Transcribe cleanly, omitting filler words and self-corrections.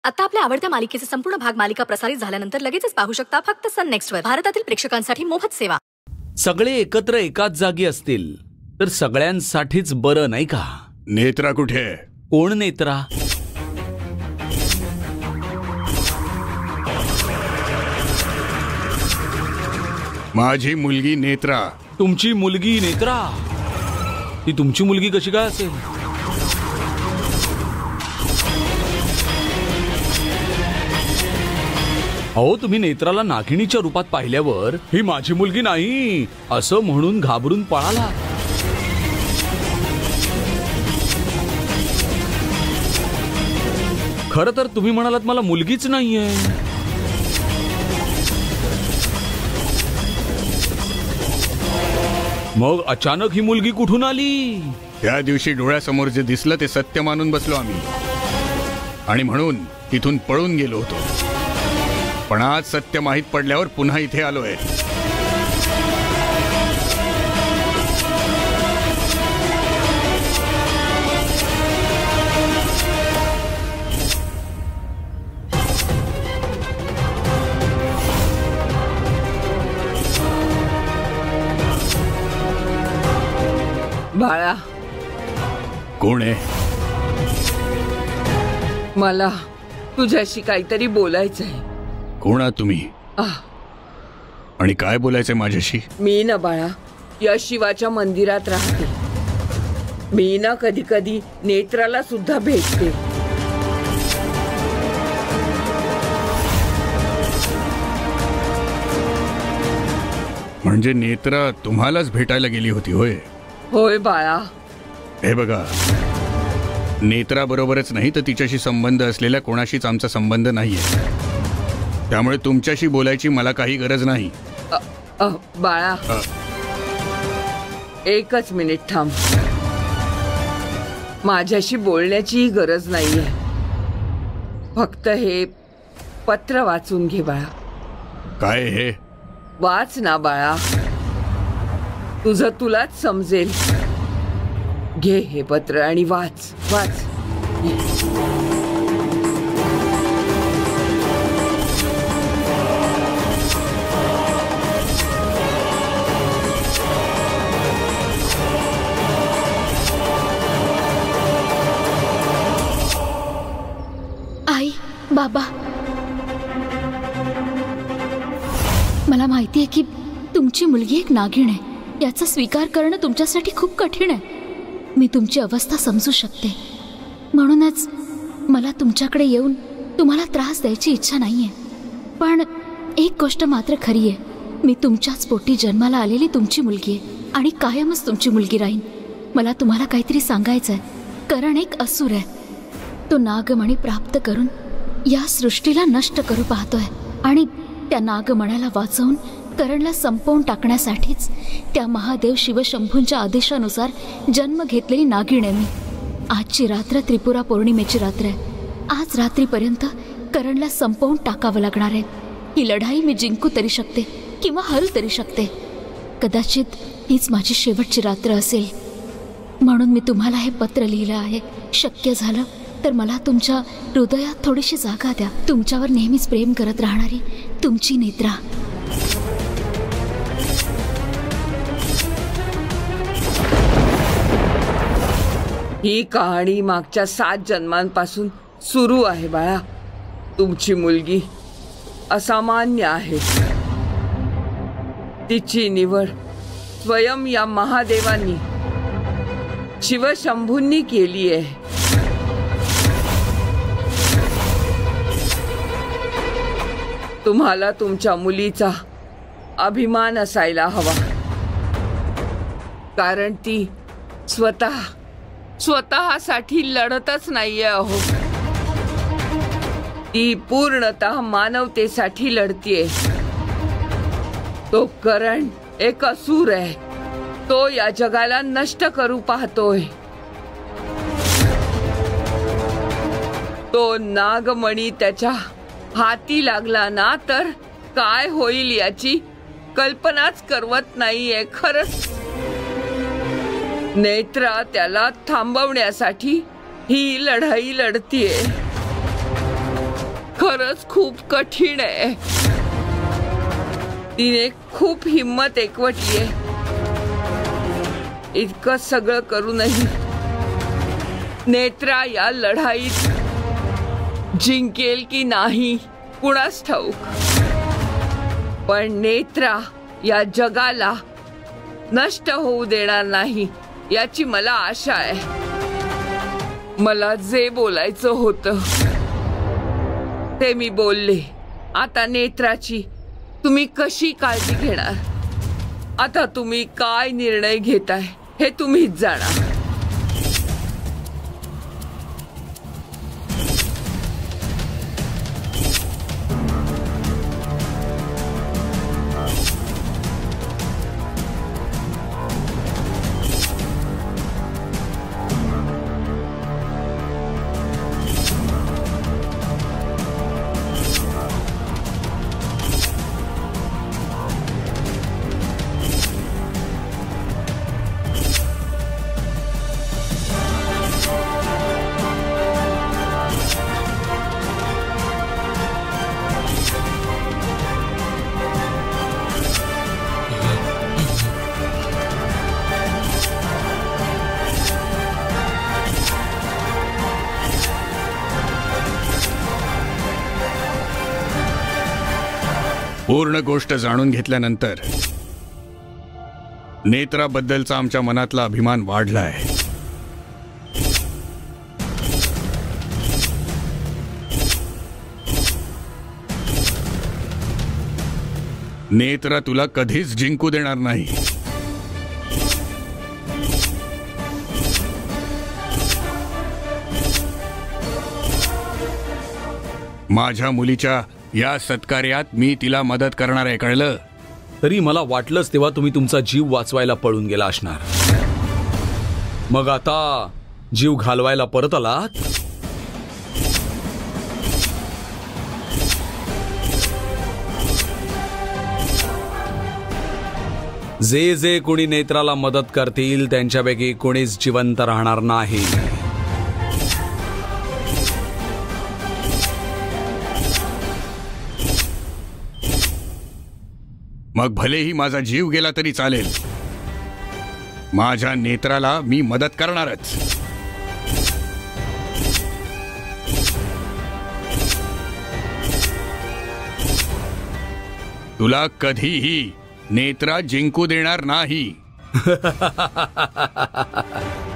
आता आपल्या आवडत्या मालिकेचे संपूर्ण भाग मालिका प्रसारित झाल्यानंतर लगेचच पाहू शकता फक्त सन नेक्स्टवर. भारतातील प्रेक्षकांसाठी मोफत सेवा. सगळे एकत्र एकाच जागी असतील तर सगळ्यांसाठीच बरं, नाही का? नेत्रा कुठे? कोण नेत्रा? माझी मुलगी नेत्रा. तुमची मुलगी नेत्रा? ती तुमची मुलगी कशी काय असेल? अहो, तुम्ही नेत्राला नागिणीच्या रूपात पाहिल्यावर ही माझी मुलगी नाही असं म्हणून घाबरून पळाला. खरं तर तुम्ही म्हणालात मला मुलगीच नाहीये. मग अचानक ही मुलगी कुठून आली? त्या दिवशी डोळ्यासमोर जे दिसलं ते सत्य मानून बसलो आम्ही आणि म्हणून तिथून पळून गेलो होतो. पण आज सत्य माहित पडल्यावर पुन्हा इथे आलोय. बाळा, कोण आहे? मला तुझ्याशी काहीतरी बोलायचंय. कोण आहात तुम्ही आणि काय बोलायचंय माझ्याशी? मी ना बाळा या शिवाच्या मंदिरात राहते. मी ना कधी कधी नेत्राला सुद्धा भेटते. म्हणजे नेत्रा तुम्हालाच भेटायला गेली होती होय? होय बाळा. हे बघा, नेत्रा बरोबरच नाही तर तिच्याशी संबंध असलेल्या कोणाशीच आमचा संबंध नाहीये. त्यामुळे तुमच्याशी बोलायची मला काही गरज नाही. बाळा, एकच मिनिट थांब. माझ्याशी बोलण्याची गरज नाहीये. फक्त हे पत्र वाचून घे बाळा. काय हे? वाच ना बाळा, तुझं तुलाच समजेल. घे हे पत्र आणि वाच वाच. आई, बाबा, मला माहिती आहे की तुमची मुलगी एक नागिण आहे. याचा स्वीकार करणं तुमच्यासाठी खूप कठीण आहे. मी तुमची अवस्था समजू शकते. म्हणूनच मला तुमच्याकडे येऊन तुम्हाला त्रास द्यायची इच्छा नाहीये. पण एक गोष्ट मात्र खरी आहे, मी तुमच्याच पोटी जन्माला आलेली तुमची मुलगी आहे आणि कायमच तुमची मुलगी राहीन. मला तुम्हाला काहीतरी सांगायचं आहे. करण एक असुर आहे. तो नागमणी प्राप्त करून या सृष्टीला नष्ट करू पाहतोय आणि त्या नागमण्याला वाचवून करणला संपवून टाकण्यासाठीच त्या महादेव शिवशंभूंच्या आदेशानुसार जन्म घेतलेली नागिण आहे मी. आजची रात्र त्रिपुरा पौर्णिमेची रात्र आहे. आज रात्रीपर्यंत करणला संपवून टाकावं लागणार आहे. ही लढाई मी जिंकू तरी शकते किंवा हरू तरी शकते. कदाचित हीच माझी शेवटची रात्र असेल. म्हणून मी तुम्हाला हे पत्र लिहिलं आहे. शक्य झालं तर मला तुमच्या हृदयात थोडीशी जागा द्या. तुमच्यावर नेहमीच प्रेम करत राहणारी तुमची नेत्रा. ही कहाणी मागच्या 7 जन्मांपासून सुरू आहे बाळा. तुमची मुलगी असामान्य आहे. तिची निवड स्वयं या महादेवांनी शिवशंभूंनी केली आहे. तुम्हाला तुमच्या मुलीचा अभिमान असायला हवा. कारण ती स्वतःसाठी लढतच नाहीये अहो. ती पूर्णतः मानवतेसाठी लढतीये. तो करण एक असुर आहे. तो या जगाला नष्ट करू पाहतोय. तो नागमणी त्याच्या हाती लागला ना तर काय होईल याची कल्पनाच करवत नाहीये. खरंच नेत्रा त्याला थांबवण्यासाठी ही लढाई लढतीये. खरंच खूप कठीण आहे. तिने खूप हिम्मत एकवटलीये. इतकं सगळं करूनही नेत्रा या लढाईत जिंकेल की नाही कुणास ठाऊक. पण नेत्रा या जगाला नष्ट होऊ देणार नाही याची मला आशा आहे. मला जे बोलायचं होतं ते मी बोलले. आता नेत्राची तुम्ही कशी काळजी घेणार? आता तुम्ही काय निर्णय घेताय हे तुम्हीच जाणा. पूर्ण गोष्ट जाणून घेतल्यानंतर नेत्राबद्दलचा आमच्या मनातला अभिमान वाढलाय. नेत्रा तुला कधीच जिंकू देणार नाही. माझ्या मुलीच्या या सत्कार्यात मी तिला मदत करणार आहे, कळलं? तरी मला वाटलंच तेव्हा तुम्ही तुमचा जीव वाचवायला पळून गेला असणार. मग आता जीव घालवायला परत आलात? जे जे कोणी नेत्राला मदत करतील त्यांच्यापैकी कोणीच जिवंत राहणार नाही. मग भलेही माझा जीव गेला तरी चालेल, माझ्या नेत्राला मी मदत करणारच. तुला कधीही नेत्रा जिंकू देणार नाही.